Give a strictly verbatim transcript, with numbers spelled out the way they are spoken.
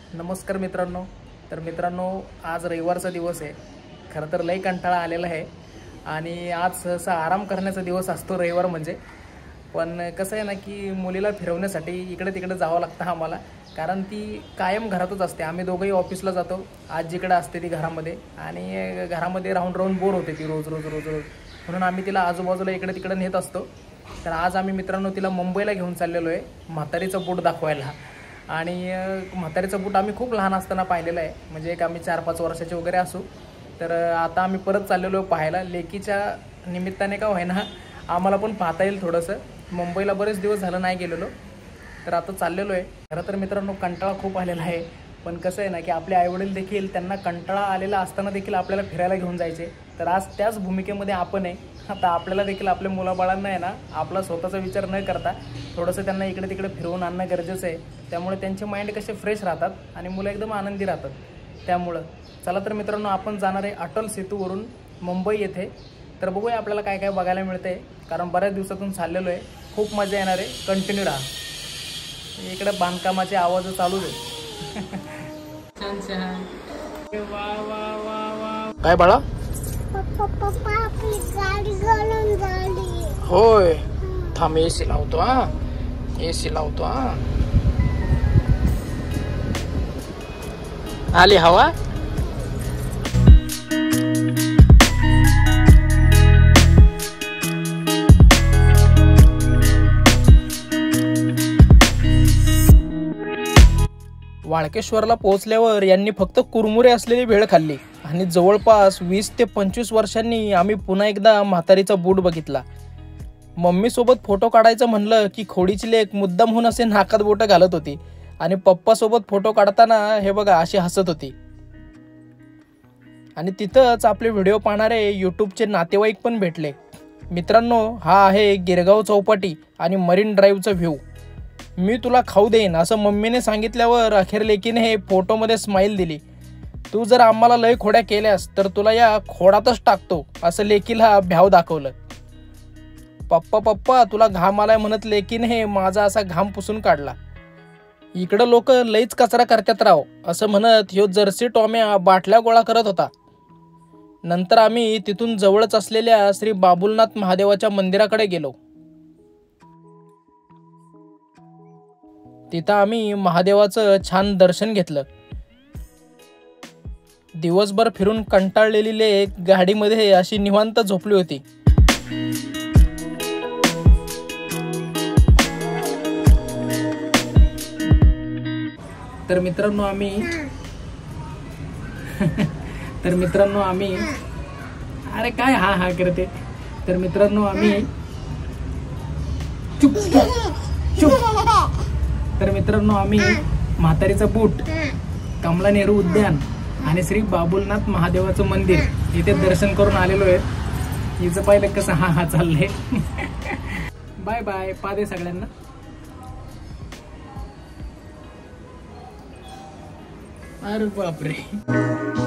नमस्कार मित्रांनो. तर मित्रांनो, आज रविवारचा दिवस आहे. खरं तर लई कंटाळा आलेला आहे आणि आज सहसा आराम करण्याचा दिवस असतो रविवार म्हणजे. पण कसं आहे ना की मुलीला फिरवण्यासाठी इकडे तिकडे जावं लागतं आम्हाला, कारण ती कायम घरातच असते. आम्ही दोघंही ऑफिसला जातो, आज जिकडे असते ती घरामध्ये, आणि घरामध्ये राहून राहून बोर होते ती रोज रोज रोज रोज म्हणून आम्ही तिला आजूबाजूला इकडे तिकडे नेत असतो. तर आज आम्ही मित्रांनो तिला मुंबईला घेऊन चाललेलो आहे म्हातारीचं बूट दाखवायला. आणि म्हातारीचं बूट आम्ही खूप लहान असताना पाहिलेलं आहे, म्हणजे एक आम्ही चार पाच वर्षाचे वगैरे असू. तर आता आम्ही परत चाललेलो पाहायला. लेकीच्या निमित्ताने का होईना आम्हाला पण पाहता येईल थोडंसं. मुंबईला बरेच दिवस झालं नाही गेलेलो, तर आता चाललेलो आहे. खरं तर मित्रांनो कंटाळा खूप आलेला आहे, पण कसं आहे ना की आपले आईवडील देखील त्यांना कंटाळा आलेला असताना देखील आपल्याला फिरायला घेऊन जायचे. तर आज त्याच भूमिकेमध्ये आपण आहे. आता आपल्याला देखील आपल्या मुलाबाळांना आहे ना आपला स्वतःचा विचार न करता थोडंसं त्यांना इकडे तिकडे फिरवून आणणं गरजेचं आहे. त्यामुळे त्यांचे माइंड कसे फ्रेश राहतात आणि मुलं एकदम आनंदी राहतात. त्यामुळं चला तर मित्रांनो, आपण जाणार आहे अटल सेतूवरून मुंबई येथे. तर बघूया आपल्याला काय काय बघायला मिळतंय, कारण बऱ्याच दिवसातून चाललेलो आहे. खूप मजा येणार आहे. कंटिन्यू राहा. इकडे बांधकामाचे आवाज चालूच आहे. छान छान. वा वा वा वा. काय बाळा? पप्पा आपली गाडी घालून झाली. होय, थांब एसी लावतो. हा एसी लावतो. हा आली हवा. वाळकेश्वरला पोहोचल्यावर यांनी फक्त कुरमुरे असलेली भेळ खाल्ली आणि जवळपास वीस ते पंचवीस वर्षांनी आम्ही पुन्हा एकदा म्हातारीचा बूट बघितला. मम्मी सोबत फोटो काढायचं म्हणलं की खोडीची लेक मुद्दाम होऊन असे नाकात बोटं घालत होती, आणि पप्पा सोबत फोटो काढताना हे बघा अशी हसत होती. आणि तिथंच आपले व्हिडिओ पाहणारे यूट्यूबचे नातेवाईक पण भेटले. मित्रांनो, हा आहे गिरगाव चौपाटी आणि मरीन ड्राईव्हचा व्ह्यू. मी तुला खाऊ देईन असं मम्मीने सांगितल्यावर अखेर लेकीने हे फोटोमध्ये स्माईल दिली. तू जर आम्हाला लय खोड्या केल्यास तर तुला या खोडातच टाकतो असं लेकीला भ्याव दाखवलं. पप्पा पप्पा तुला घाम आलाय म्हणत लेकीने हे माझा असा घाम पुसून काढला. इकडं लोक लईच कचरा करतात राव असं म्हणत ह्यो जर्सी टॉम्या बाटल्या गोळा करत होता. नंतर आम्ही तिथून जवळच असलेल्या श्री बाबुलनाथ महादेवाच्या मंदिराकडे गेलो. तिथं आम्ही महादेवाचं छान दर्शन घेतलं. दिवसभर फिरून कंटाळलेली लेक गाडीमध्ये अशी निवांत झोपली होती. तर मित्रांनो आम्ही तर मित्रांनो आम्ही अरे काय हा हा करते. तर मित्रांनो आम्ही चुप चुप तर मित्रांनो आम्ही म्हातारीचा बूट, कमला नेहरू उद्यान आणि श्री बाबुलनाथ महादेवाचं मंदिर इथे दर्शन करून आलेलो आहे. हिचं पाहिलं कसं हा हा चाललंय. Bye bye. पादे सगळ्यांना. अरे बापरे.